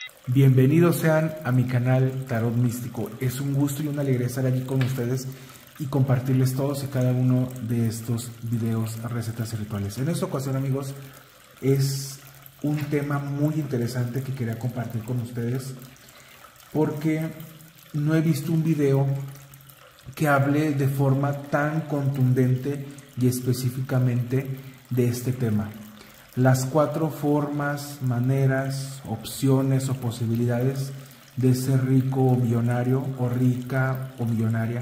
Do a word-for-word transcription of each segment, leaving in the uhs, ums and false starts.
Bienvenidos sean a mi canal Tarot Místico. Es un gusto y una alegría estar aquí con ustedes y compartirles todos y cada uno de estos videos, recetas y rituales. En esta ocasión, amigos, es un tema muy interesante que quería compartir con ustedes porque no he visto un video que hable de forma tan contundente y específicamente de este tema. Las cuatro formas, maneras, opciones o posibilidades de ser rico o millonario, o rica o millonaria.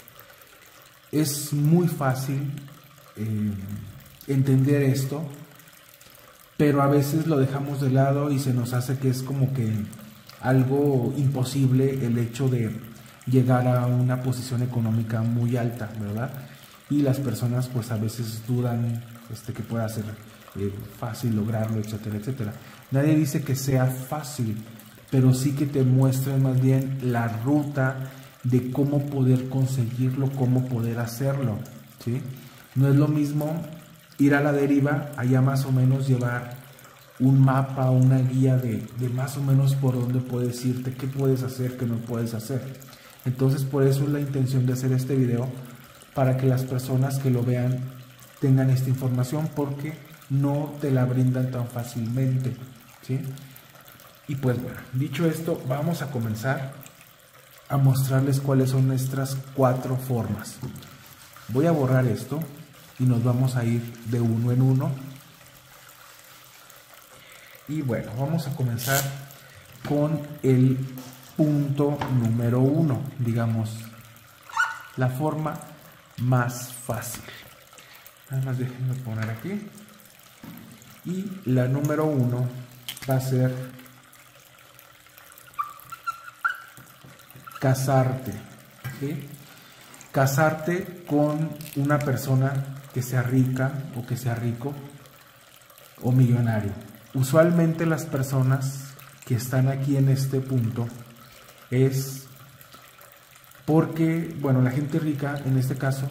Es muy fácil eh, entender esto, pero a veces lo dejamos de lado y se nos hace que es como que algo imposible el hecho de llegar a una posición económica muy alta, ¿verdad? Y las personas pues a veces dudan este, que pueda ser eh, fácil lograrlo, etcétera, etcétera. Nadie dice que sea fácil, pero sí que te muestren más bien la ruta de cómo poder conseguirlo, cómo poder hacerlo, ¿sí? No es lo mismo ir a la deriva, allá más o menos llevar un mapa, una guía de, de más o menos por dónde puedes irte, qué puedes hacer, qué no puedes hacer. Entonces por eso es la intención de hacer este video, para que las personas que lo vean tengan esta información, porque no te la brindan tan fácilmente, ¿sí? Y pues bueno, dicho esto, vamos a comenzar a mostrarles cuáles son nuestras cuatro formas. Voy a borrar esto y nos vamos a ir de uno en uno. Y bueno, vamos a comenzar con el punto número uno, digamos, la forma más fácil. Nada más déjenme poner aquí. Y la número uno va a ser casarte, ¿sí? Casarte con una persona que sea rica o que sea rico o millonario. Usualmente las personas que están aquí en este punto es porque, bueno, la gente rica en este caso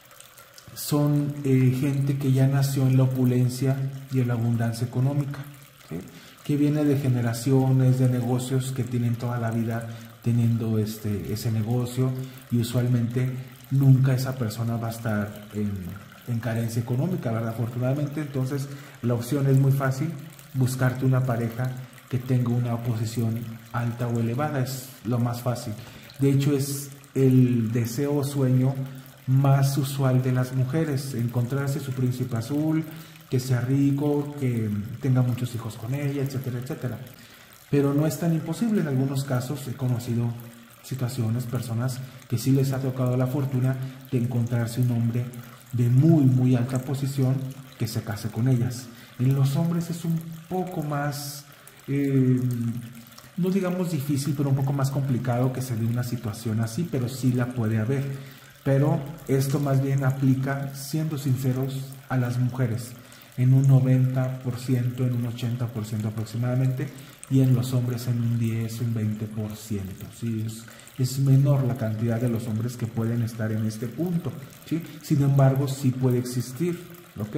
son eh, gente que ya nació en la opulencia y en la abundancia económica, ¿sí? Que viene de generaciones de negocios que tienen toda la vida teniendo este, ese negocio, y usualmente nunca esa persona va a estar en, en carencia económica, ¿verdad? Afortunadamente, entonces la opción es muy fácil: buscarte una pareja que tenga una posición alta o elevada. Es lo más fácil. De hecho, es el deseo o sueño más usual de las mujeres, encontrarse su príncipe azul, que sea rico, que tenga muchos hijos con ella, etcétera, etcétera. Pero no es tan imposible. En algunos casos he conocido situaciones, personas que sí les ha tocado la fortuna de encontrarse un hombre de muy, muy alta posición que se case con ellas. En los hombres es un poco más, eh, no digamos difícil, pero un poco más complicado que se dé una situación así, pero sí la puede haber. Pero esto más bien aplica, siendo sinceros, a las mujeres, en un noventa por ciento, en un ochenta por ciento aproximadamente, y en los hombres en un diez, un veinte por ciento. ¿Sí? Es, es menor la cantidad de los hombres que pueden estar en este punto, ¿sí? Sin embargo, sí puede existir, ¿ok?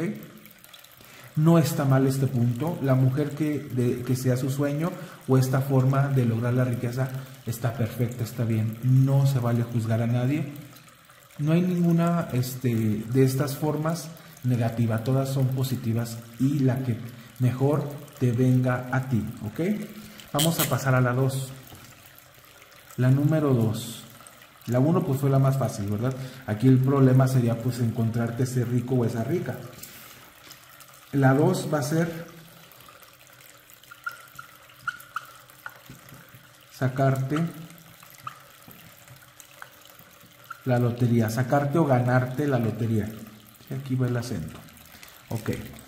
No está mal este punto. La mujer que, de, que sea su sueño o esta forma de lograr la riqueza está perfecta, está bien. No se vale juzgar a nadie. No hay ninguna este, de estas formas negativa, todas son positivas, y la que mejor te venga a ti, ¿ok? Vamos a pasar a la dos. La número dos. La uno pues fue la más fácil, ¿verdad? Aquí el problema sería pues encontrarte ese rico o esa rica. La dos va a ser sacarte la lotería, sacarte o ganarte la lotería. Aquí va el acento. Ok.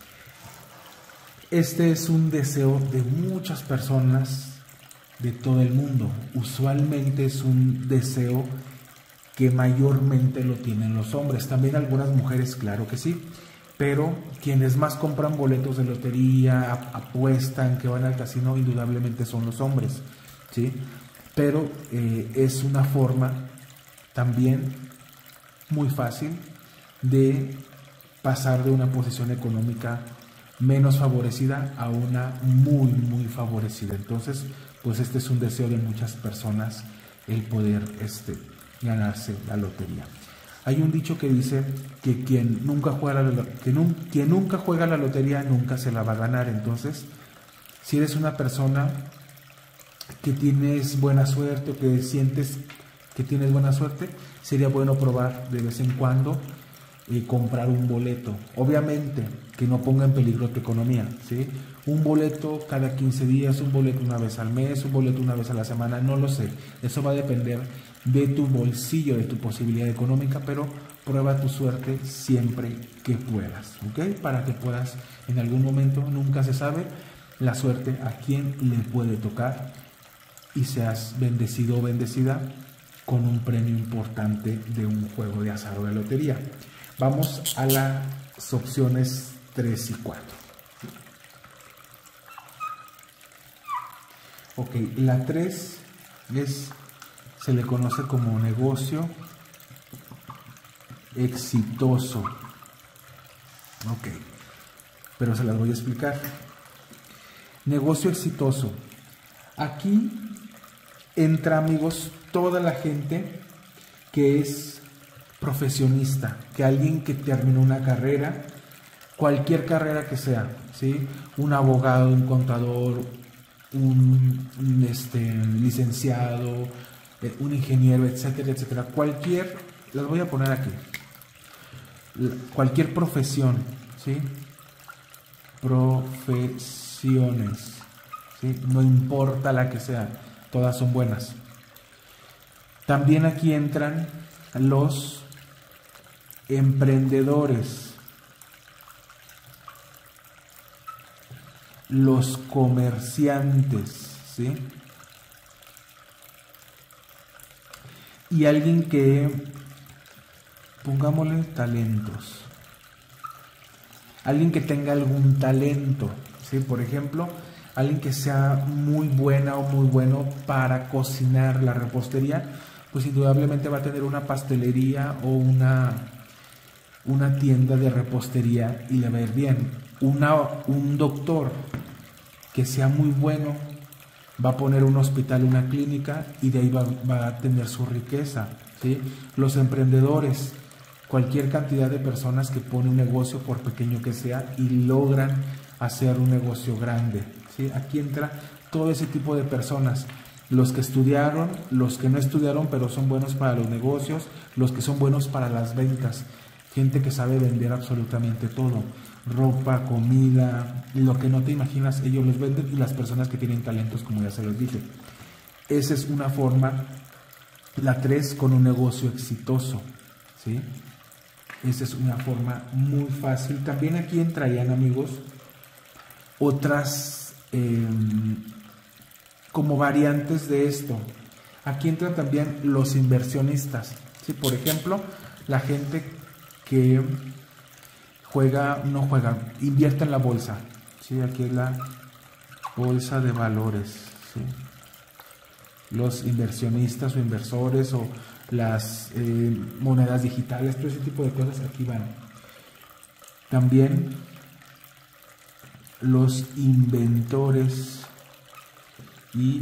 Este es un deseo de muchas personas de todo el mundo. Usualmente es un deseo que mayormente lo tienen los hombres. También algunas mujeres, claro que sí. Pero quienes más compran boletos de lotería, apuestan, que van al casino, indudablemente son los hombres, ¿sí? Pero eh, es una forma también muy fácil de pasar de una posición económica menos favorecida a una muy, muy favorecida. Entonces, pues este es un deseo de muchas personas, el poder este, ganarse la lotería. Hay un dicho que dice que quien nunca juega la, que nun, quien nunca juega la lotería nunca se la va a ganar. Entonces, si eres una persona que tienes buena suerte o que sientes que tienes buena suerte, sería bueno probar de vez en cuando eh, comprar un boleto. Obviamente que no ponga en peligro tu economía, ¿sí? Un boleto cada quince días, un boleto una vez al mes, un boleto una vez a la semana, no lo sé. Eso va a depender de tu bolsillo, de tu posibilidad económica, pero prueba tu suerte siempre que puedas, ¿ok? Para que puedas en algún momento, nunca se sabe la suerte a quién le puede tocar y seas bendecido o bendecida con un premio importante de un juego de azar o de lotería. Vamos a las opciones tres y cuatro. Ok, la tres es, se le conoce como negocio exitoso. Ok, pero se las voy a explicar. Negocio exitoso. Aquí entra, amigos, toda la gente que es profesionista, que alguien que terminó una carrera, cualquier carrera que sea, ¿sí? Un abogado, un contador, un, un este, licenciado, eh, un ingeniero, etcétera, etcétera. Cualquier, las voy a poner aquí, cualquier profesión, ¿sí? Profesiones, ¿sí? No importa la que sea, todas son buenas. También aquí entran los emprendedores, los comerciantes, ¿sí? Y alguien que, pongámosle talentos, alguien que tenga algún talento, ¿sí? Por ejemplo, alguien que sea muy buena o muy bueno para cocinar, la repostería, pues indudablemente va a tener una pastelería o una, una tienda de repostería y le va a ir bien. Una, un doctor que sea muy bueno va a poner un hospital, una clínica, y de ahí va, va a tener su riqueza, ¿sí? Los emprendedores, cualquier cantidad de personas que pone un negocio, por pequeño que sea, y logran hacer un negocio grande, ¿sí? Aquí entra todo ese tipo de personas, los que estudiaron, los que no estudiaron pero son buenos para los negocios, los que son buenos para las ventas, gente que sabe vender absolutamente todo, ropa, comida, lo que no te imaginas, ellos los venden, y las personas que tienen talentos, como ya se los dije. Esa es una forma, la tres, con un negocio exitoso, ¿sí? Esa es una forma muy fácil. También aquí entrarían, amigos, otras eh, como variantes de esto. Aquí entran también los inversionistas, ¿sí? Por ejemplo, la gente que juega, no juega, invierte en la bolsa, ¿sí? Aquí es la bolsa de valores, ¿sí? Los inversionistas o inversores o las eh, monedas digitales, todo ese tipo de cosas aquí van. También los inventores y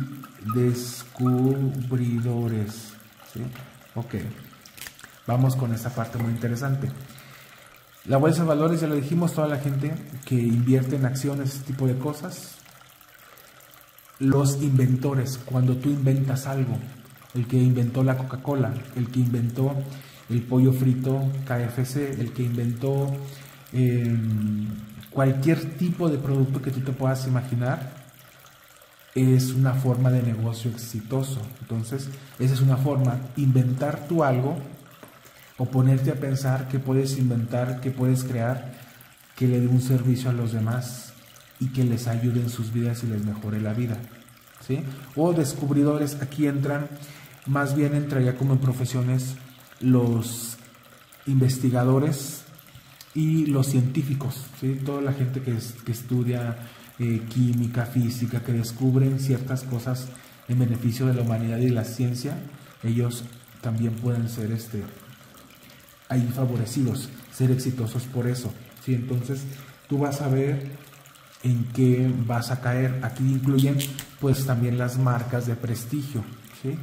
descubridores, ¿sí? Ok, vamos con esta parte muy interesante. La bolsa de valores, ya lo dijimos, toda la gente que invierte en acciones, ese tipo de cosas. Los inventores, cuando tú inventas algo, el que inventó la Coca-Cola, el que inventó el pollo frito K F C, el que inventó eh, cualquier tipo de producto que tú te puedas imaginar, es una forma de negocio exitoso. Entonces, esa es una forma, inventar tú algo o ponerte a pensar que puedes inventar, que puedes crear, que le dé un servicio a los demás y que les ayude en sus vidas y les mejore la vida, ¿sí? O descubridores, aquí entran, más bien entraría como en profesiones los investigadores y los científicos, ¿sí? Toda la gente que, es, que estudia eh, química, física, que descubren ciertas cosas en beneficio de la humanidad y de la ciencia, ellos también pueden ser este, ahí favorecidos, ser exitosos por eso, ¿sí? Entonces, tú vas a ver en qué vas a caer. Aquí incluyen pues también las marcas de prestigio, ¿sí?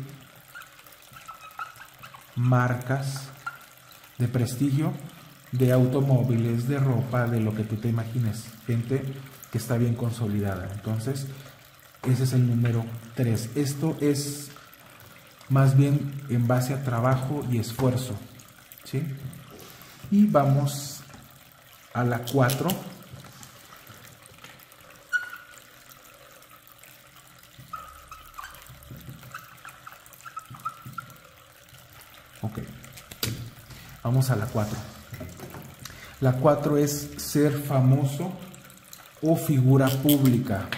Marcas de prestigio, de automóviles, de ropa, de lo que tú te imagines, gente que está bien consolidada. Entonces, ese es el número tres. Esto es más bien en base a trabajo y esfuerzo, ¿sí? Y vamos a la cuatro. Ok, vamos a la cuatro. La cuatro es ser famoso o figura pública.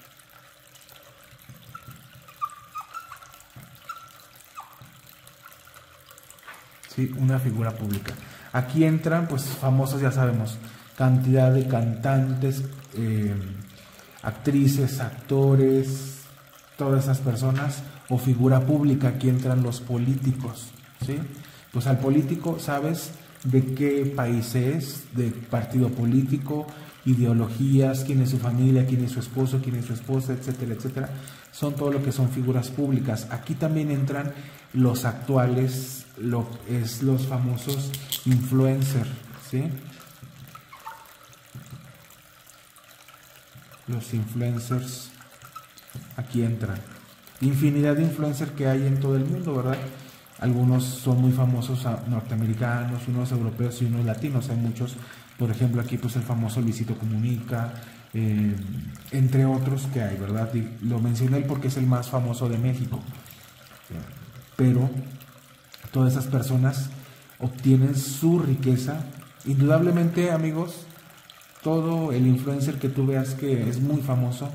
Sí, una figura pública. Aquí entran, pues, famosos, ya sabemos, cantidad de cantantes, eh, actrices, actores, todas esas personas, o figura pública. Aquí entran los políticos, ¿sí? Pues al político, sabes de qué país es, de partido político, ideologías, quién es su familia, quién es su esposo, quién es su esposa, etcétera, etcétera. Son todo lo que son figuras públicas. Aquí también entran los actuales, lo es los famosos influencers, ¿sí? Los influencers aquí entran. Infinidad de influencers que hay en todo el mundo, ¿verdad? Algunos son muy famosos norteamericanos, unos europeos y unos latinos. Hay muchos, por ejemplo, aquí pues el famoso Luisito Comunica, eh, entre otros que hay, ¿verdad? Y lo mencioné porque es el más famoso de México. Pero todas esas personas obtienen su riqueza. Indudablemente, amigos, todo el influencer que tú veas que es muy famoso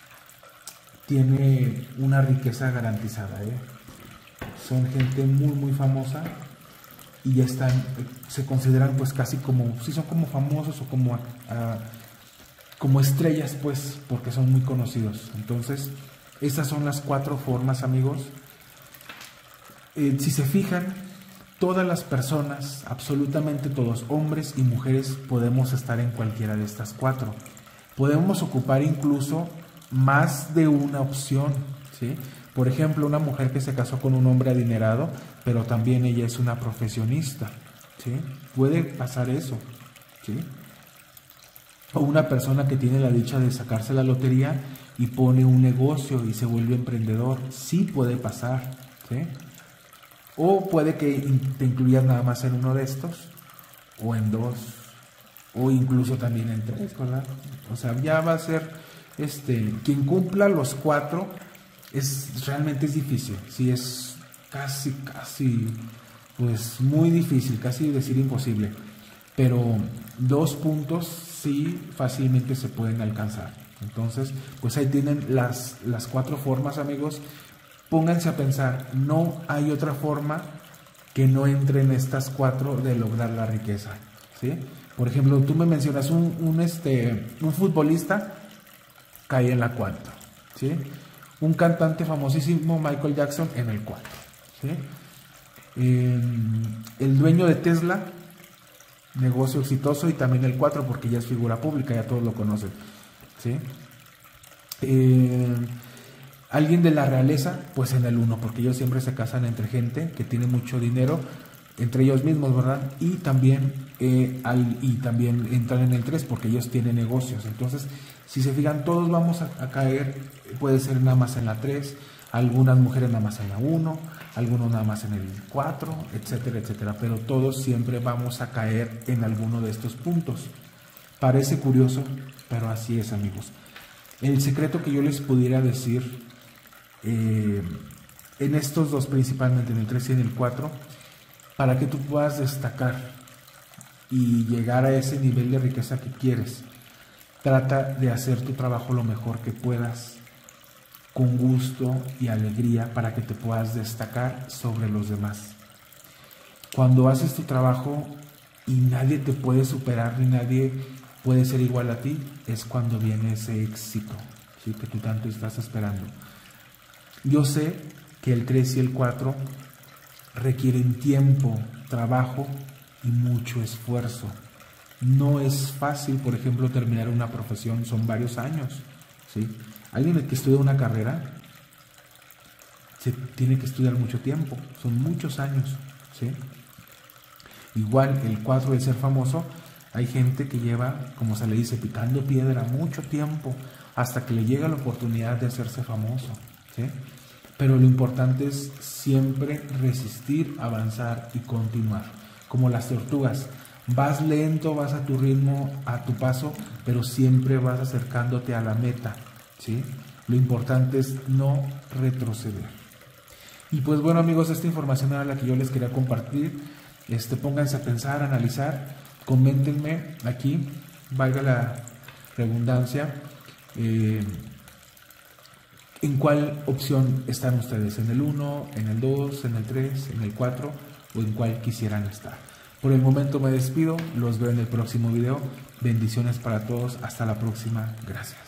tiene una riqueza garantizada, ¿eh? Son gente muy muy famosa y ya están, se consideran pues casi como, sí son como famosos o como, uh, como estrellas, pues, porque son muy conocidos. Entonces, estas son las cuatro formas, amigos. Eh, si se fijan, todas las personas, absolutamente todos, hombres y mujeres, podemos estar en cualquiera de estas cuatro. Podemos ocupar incluso más de una opción, ¿sí? Por ejemplo, una mujer que se casó con un hombre adinerado, pero también ella es una profesionista, ¿sí? Puede pasar eso, ¿sí? O una persona que tiene la dicha de sacarse la lotería y pone un negocio y se vuelve emprendedor, sí puede pasar, ¿sí? O puede que te incluyas nada más en uno de estos, o en dos, o incluso también en tres, ¿verdad? O sea, ya va a ser, este, quien cumpla los cuatro, es, realmente es difícil, sí, es casi, casi, pues muy difícil, casi decir imposible, pero dos puntos sí fácilmente se pueden alcanzar. Entonces, pues ahí tienen las, las cuatro formas, amigos. Pónganse a pensar, no hay otra forma que no entre en estas cuatro de lograr la riqueza, ¿sí? Por ejemplo, tú me mencionas un, un, este, un futbolista, cae en la cuatro, ¿sí? Un cantante famosísimo, Michael Jackson, en el cuatro, ¿sí? Eh, el dueño de Tesla, negocio exitoso, y también el cuatro porque ya es figura pública, ya todos lo conocen, ¿sí? Eh, alguien de la realeza, pues en el uno, porque ellos siempre se casan entre gente que tiene mucho dinero, entre ellos mismos, ¿verdad? Y también, eh, al, y también entran en el tres porque ellos tienen negocios. Entonces, si se fijan, todos vamos a, a caer, puede ser nada más en la tres, algunas mujeres nada más en la uno, algunos nada más en el cuatro, etcétera, etcétera. Pero todos siempre vamos a caer en alguno de estos puntos. Parece curioso, pero así es, amigos. El secreto que yo les pudiera decir, eh, en estos dos principalmente, en el tres y en el cuatro, para que tú puedas destacar y llegar a ese nivel de riqueza que quieres, trata de hacer tu trabajo lo mejor que puedas, con gusto y alegría, para que te puedas destacar sobre los demás. Cuando haces tu trabajo y nadie te puede superar ni nadie puede ser igual a ti, es cuando viene ese éxito, ¿sí?, que tú tanto estás esperando. Yo sé que el tres y el cuatro requieren tiempo, trabajo y mucho esfuerzo. No es fácil, por ejemplo, terminar una profesión, son varios años, ¿sí? Alguien que estudia una carrera se tiene que estudiar mucho tiempo, son muchos años, ¿sí? Igual el cuatro de ser famoso, hay gente que lleva, como se le dice, picando piedra mucho tiempo hasta que le llega la oportunidad de hacerse famoso, ¿sí? Pero lo importante es siempre resistir, avanzar y continuar. Como las tortugas, vas lento, vas a tu ritmo, a tu paso, pero siempre vas acercándote a la meta, ¿sí? Lo importante es no retroceder. Y pues bueno, amigos, esta información era la que yo les quería compartir. Este, pónganse a pensar, a analizar, coméntenme aquí, valga la redundancia, eh, en cuál opción están ustedes, en el uno, en el dos, en el tres, en el cuatro o en cuál quisieran estar. Por el momento me despido, los veo en el próximo video. Bendiciones para todos, hasta la próxima, gracias.